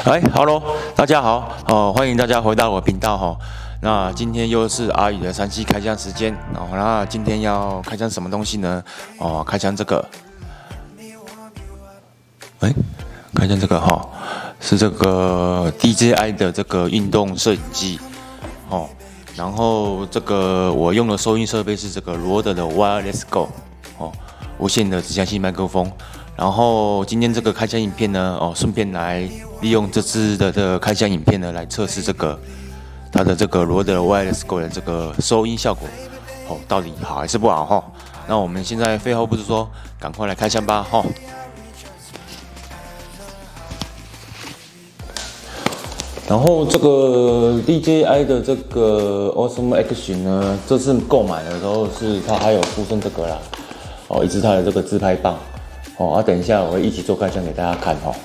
哎，Hello，大家好，欢迎大家回到我频道哈。那今天又是阿宇的3C开箱时间哦。那今天要开箱什么东西呢？开箱这个，开箱这个哈，是这个 DJI 的这个运动摄影机哦。然后这个我用的收音设备是这个罗德的 Wireless Go 哦，无线的指向性麦克风。然后今天这个开箱影片呢，顺便来利用这支的开箱影片呢，来测试这个它的这个罗德 Wireless Go 的这个收音效果，到底好还是不好哈？那我们现在废话不多说，赶快来开箱吧哈！然后这个 DJI 的这个 Osmo Action 呢，这次购买的时候是它还有附赠这个啦，一支它的这个自拍棒。等一下我会一起做开箱给大家看哈。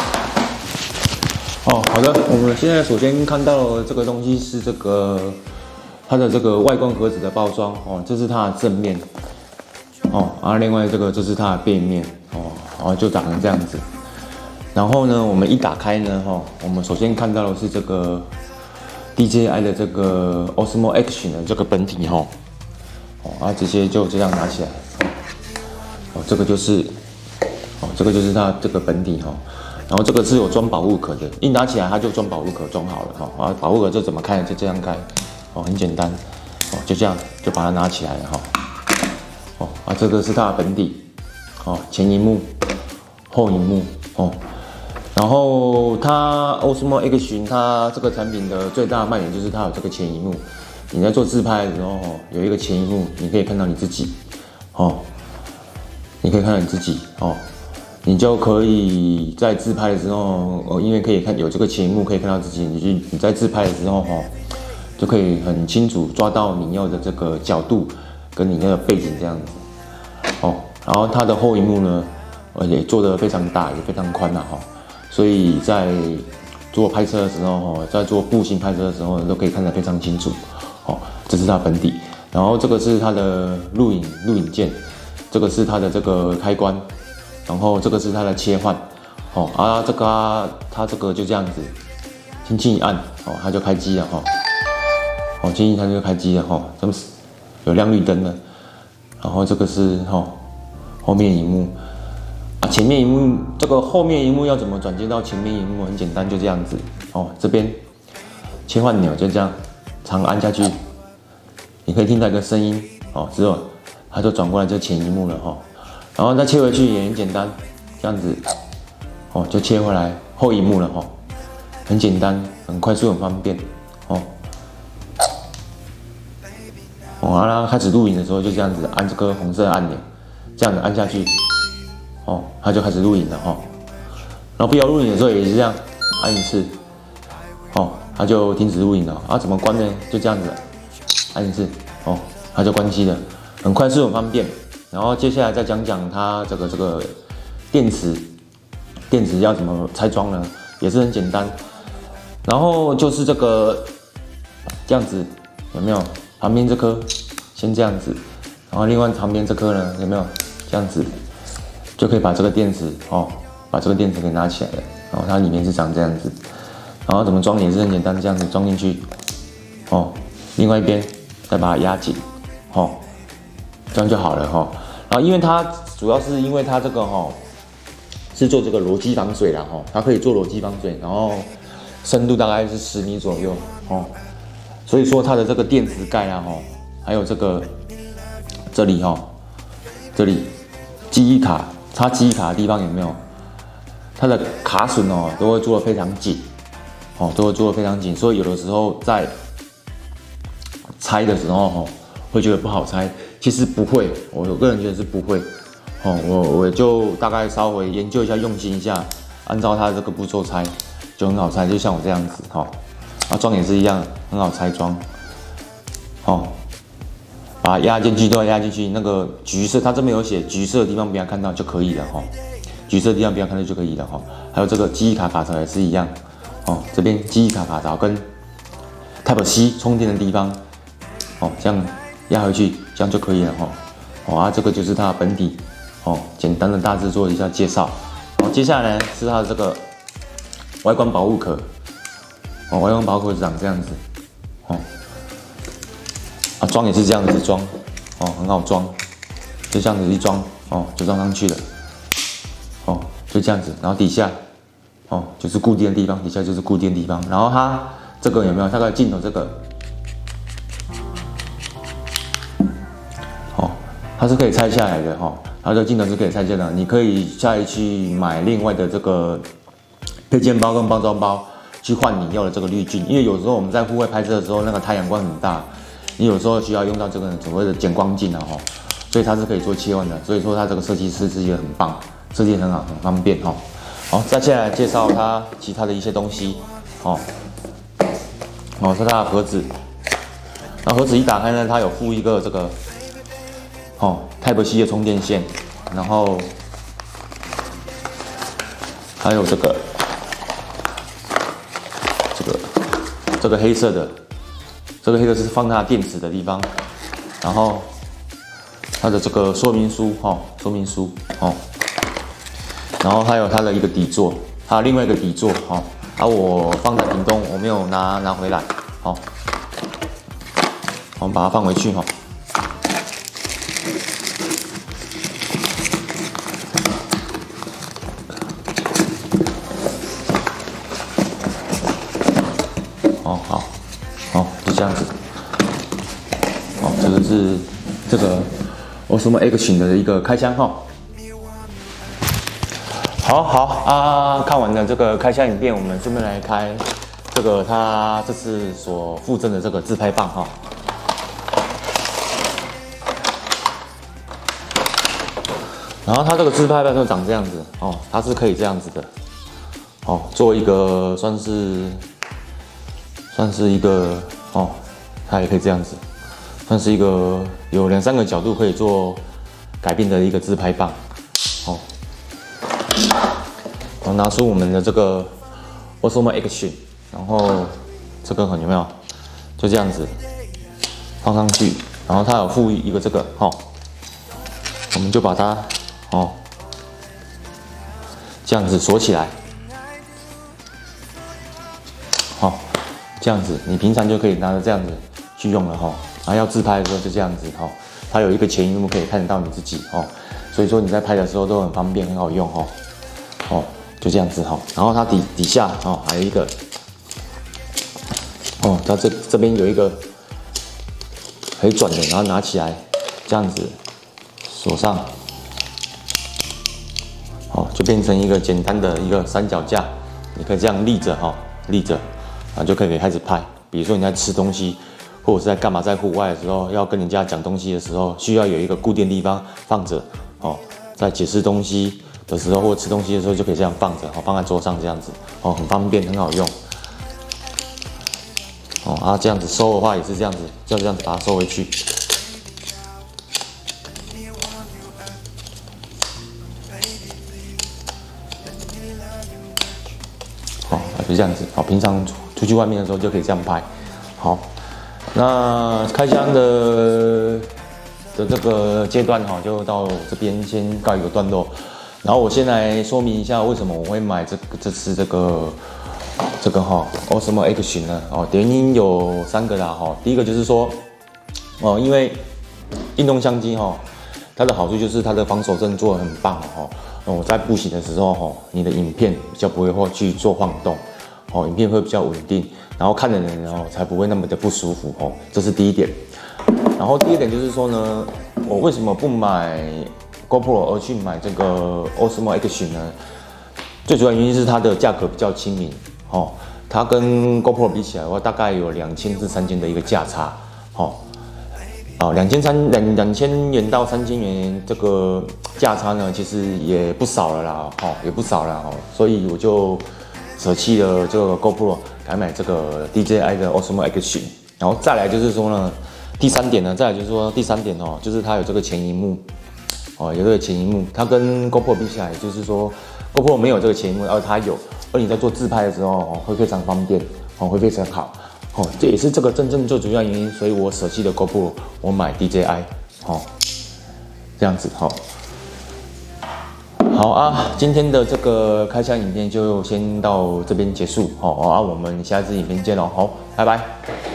好的，我们现在首先看到的这个东西是这个它的这个外观盒子的包装这是它的正面另外这个就是它的背面就长成这样子。然后呢，我们一打开呢我们首先看到的是这个 DJI 的这个 Osmo Action 的这个本体直接就这样拿起来这个就是它这个本体然后这个是有装保护壳的，一拿起来它就装保护壳装好了保护壳这怎么开？就这样开很简单就这样就把它拿起来了这个是它的本体前萤幕、后萤幕然后它 Osmo Action 它这个产品的最大的卖点就是它有这个前萤幕，你在做自拍的时候有一个前萤幕，你可以看到你自己你可以看到你自己你就可以在自拍的时候因为可以看有这个前萤幕可以看到自己，你在自拍的时候就可以很清楚抓到你要的这个角度跟你那个背景这样子然后它的后萤幕呢也做得非常大，也非常宽所以在做拍摄的时候在做步行拍摄的时候都可以看得非常清楚这是它本体。然后这个是它的录影键，这个是它的这个开关，然后这个是它的切换它这个就这样子轻轻一按它就开机了轻轻它就开机了这么有亮绿灯了。然后这个是后面萤幕前面萤幕，这个后面萤幕要怎么转接到前面萤幕？很简单，就这样子这边切换钮就这样长按下去，你可以听到一个声音之后它就转过来就前萤幕了然后再切回去也很简单，这样子就切回来后萤幕了很简单，很快速，很方便然后开始录影的时候就这样子按这个红色的按钮，这样子按下去它就开始录影了然后不要录影的时候也是这样按一次它就停止录影了怎么关呢？就这样子按一次它就关机了，很快速，很方便。然后接下来再讲讲它这个电池要怎么拆装呢？也是很简单。然后就是这样子，有没有？旁边这颗先这样子，然后另外旁边这颗呢，有没有？这样子就可以把这个电池把这个电池给拿起来了。然后它里面是长这样子，然后怎么装也是很简单，这样子装进去另外一边再把它压紧这样就好了然后因为它主要是因为它这个是做这个裸机防水啦它可以做裸机防水，然后深度大概是10米左右所以说它的这个电池盖还有这个这里记忆卡插记忆卡的地方有没有？它的卡榫都会做得非常紧都会做得非常紧，所以有的时候在拆的时候会觉得不好拆，其实不会，我个人觉得是不会我就大概稍微研究一下，用心一下，按照它这个步骤拆就很好拆，就像我这样子装也是一样，很好拆装把它压进去都要压进去，那个橘色它这边有写橘色的地方不要看到就可以了橘色的地方不要看到就可以了还有这个记忆卡卡槽也是一样这边记忆卡卡槽跟 Type C 充电的地方这样压回去，这样就可以了这个就是它的本体简单的大致做一下介绍。接下来呢是它的这个外观保护壳，哦，外观保护壳长这样子，哦，啊，装也是这样子装，哦，很好装，就这样子一装，哦，就装上去了，哦，就这样子，然后底下，哦，就是固定的地方，底下就是固定的地方，然后它这个有没有？它的镜头这个，哦，它是可以拆下来的，哈，它的镜头是可以拆下来的，你可以再去买另外的这个配件包跟包装包。去换你要的这个滤镜，因为有时候我们在户外拍摄的时候，那个太阳光很大，你有时候需要用到这个所谓的减光镜啊，哈，所以它是可以做切换的，所以说它这个设计师是一个很棒，设计很好，很方便哈。好，再接下来介绍它其他的一些东西，哦，哦，是它的盒子，那盒子一打开呢，它有附一个这个，哦 ，Type C 的充电线，然后还有这个黑色的，这个黑色是放它电池的地方，然后它的这个说明书，说明书，然后还有它的一个底座，还有另外一个底座，我放在屏东，我没有拿回来，我们把它放回去，就这样子，这个是这个Osmo Action 的一个开箱，好，看完了这个开箱影片，我们顺便来开这个它这次所附赠的这个自拍棒，然后它这个自拍棒就长这样子，它是可以这样子的，做一个算是一个。它也可以这样子，算是一个有2、3个角度可以做改变的一个自拍棒。我拿出我们的这个 Osmo Action， 然后这个有没有？就这样子放上去，然后它有附一个这个，我们就把它这样子锁起来。这样子，你平常就可以拿着这样子去用了然后要自拍的时候就这样子它有一个前萤幕可以看得到你自己所以说你在拍的时候都很方便，很好用就这样子然后它底下还有一个它这边有一个可以转的，然后拿起来这样子锁上就变成一个简单的一个三脚架，你可以这样立着立着。就可以开始拍，比如说你在吃东西，或者是在干嘛，在户外的时候要跟人家讲东西的时候，需要有一个固定地方放着在解释东西的时候或者吃东西的时候就可以这样放着放在桌上这样子很方便，很好用这样子收的话也是这样子，就这样子把它收回去。就这样子平常出去外面的时候就可以这样拍。好，那开箱的这个阶段就到这边先告一个段落。然后我先来说明一下为什么我会买这次这个Osmo Action 呢？原因有3个啦第一个就是说因为运动相机它的好处就是它的防守真的做得很棒我在步行的时候你的影片比较不会去做晃动。影片会比较稳定，然后看的人才不会那么的不舒服这是第一点。然后第二点就是说呢，我为什么不买 GoPro 而去买这个 Osmo Action 呢？最主要原因是它的价格比较亲民它跟 GoPro 比起来的话，大概有2000至3000的一个价差2000元到3000元这个价差呢，其实也不少了啦也不少了所以我就舍弃了这个 GoPro， 改买这个 DJI 的 Osmo Action。然后再来就是说呢，第三点就是它有这个前萤幕有这个前萤幕，它跟 GoPro 比起来，就是说 GoPro 没有这个前萤幕，而它有，而你在做自拍的时候会非常方便会非常好这也是这个真正最主要原因，所以我舍弃了 GoPro， 我买 DJI 这样子好， 好啊，今天的这个开箱影片就先到这边结束，好啊，我们下支影片见喽，好，拜拜。